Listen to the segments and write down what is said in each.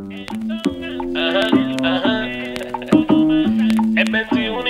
Ajá, ajá. Es 21,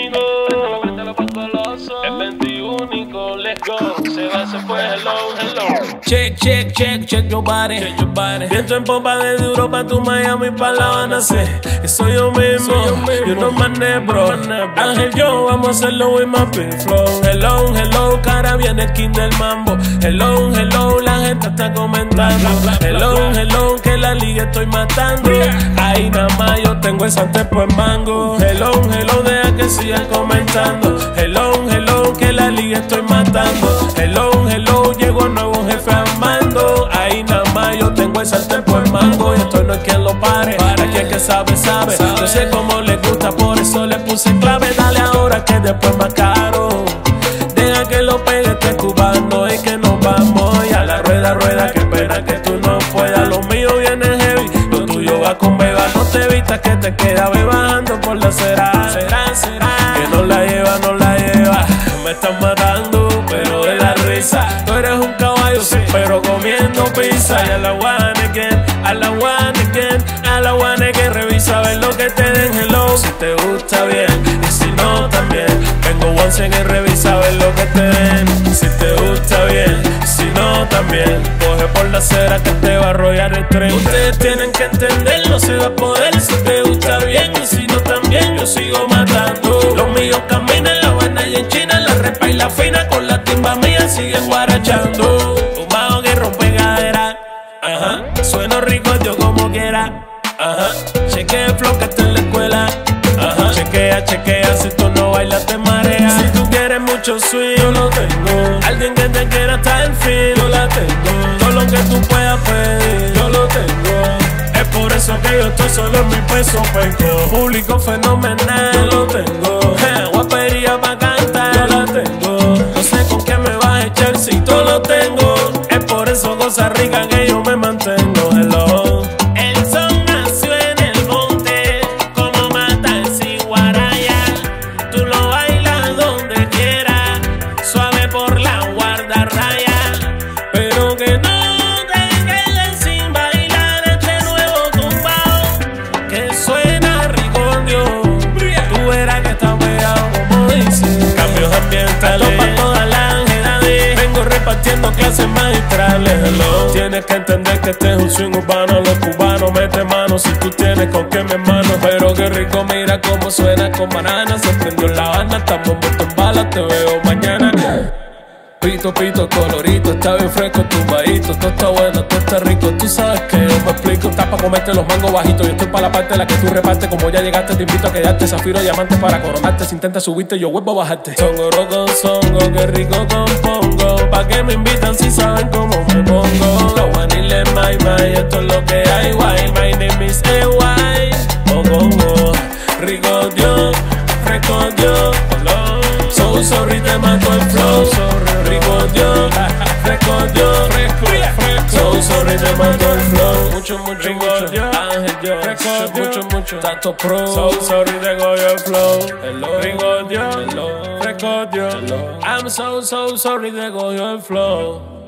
es 21, let's go. Se va, se fue, hello, hello. Check, check, check, check your body. Viento en pompa desde Europa, tu Miami pa' La Habana, sé que soy yo mismo. You know my name, bro. Ángel, yo, vamos a hacerlo with my big flow. Hello, hello, cara viene el king del mambo. Hello, hello, la gente está comentando. Hello, hello, que la liga estoy matando. Ahí nada más yo tengo el santepo en mango. Hello, hello, deja que sigan comentando. Hello, hello, que la liga estoy matando. Hello, hello, llegó nuevo jefe al mando. Ahí nada más yo tengo el sartén en mango. Y esto no es quien lo pare, aquí el que sabe, sabe. Yo sé cómo le gusta, por eso le puse clave. Dale ahora que después más caro. Deja que lo pegue este cubano y que nos vamos. Y a la rueda, rueda, qué pena que tú no puedas. Lo mío viene heavy, lo tuyo va con beba. No te evitas que te queda bebando por la será. Que no la lleva, no la lleva. Me estás matando, pero de la risa. Tú eres un caballo, sí, pero comiendo pizza. Y a la one again, a la one again, a la one again. Revisa, ver lo que te den, hello. Si te gusta bien, y si no también. Vengo once again, revisa, ver lo que te den. Si te gusta bien, y si no también. Coge por la acera que te va a arrollar el tren. Ustedes tienen que entender, no se va a poder. Si te gusta bien, y si no también. Yo sigo matando. Los míos caminan en La Habana y en China. La repa y la fina con la timba mía siguen guarachando. Un bajo que rompe cadera. Ajá. Sueno rico yo como quiera. Ajá. Chequea el flow que está en la escuela. Ajá. Chequea, chequea, si tú no bailas te mareas. Si tú quieres mucho swing, yo lo tengo. Alguien que te quiera hasta el fin, yo la tengo. Todo lo que tú puedas pedir, yo lo tengo. Es por eso que yo estoy solo en mi peso peco. Público fenomenal, yo lo tengo. Guapería pa' cantar, yo la tengo. No sé con qué me vas a echar si todo lo tengo. Es por eso cosas ricas que yo me mantengo, hello. El son nació en el monte, como mata el ciguaraya. Tú lo bailas donde quieras, suave por la guardarraya. Pero que no te quedes sin bailar este nuevo tumbao que suena ricordio. Tú verás que está pegado como dice. Cambios ambientales para toda la edades. Vengo repartiendo clases magistrales, hello. Tienes que entender que este es un swing urbano. Los cubanos meten mano si tú tienes con qué, mi hermano. Pero qué rico, mira cómo suena con banana. Se prendió La Habana, estamos envueltos en balas. Te veo mañana. Pito, pito, colorito, está bien fresco, tumbadito. Todo está bueno, todo está rico, tú sabes que yo me explico. Estás pa' comerte los mangos bajitos, yo estoy pa' la parte en la que tú repartes. Como ya llegaste, te invito a quedarte. Zafiro, diamante para coronarte. Si intentas subirte, yo vuelvo a bajarte. Songo con songo, qué rico compongo. Pa' que me invitan si saben cómo me pongo. La vanilla es my, esto es lo que hay. Why, my name is EY. Oh, rico Dios, fresco Dios. So sorry, te mato el flow. Rico Dios, fresco Dios. So sorry, te mato el flow. Mucho, mucho, mucho. Ángel Dios, fresco mucho. Tato pro. So sorry, te cogió el flow. Rico Dios, fresco Dios. I'm so sorry, te cogió el flow.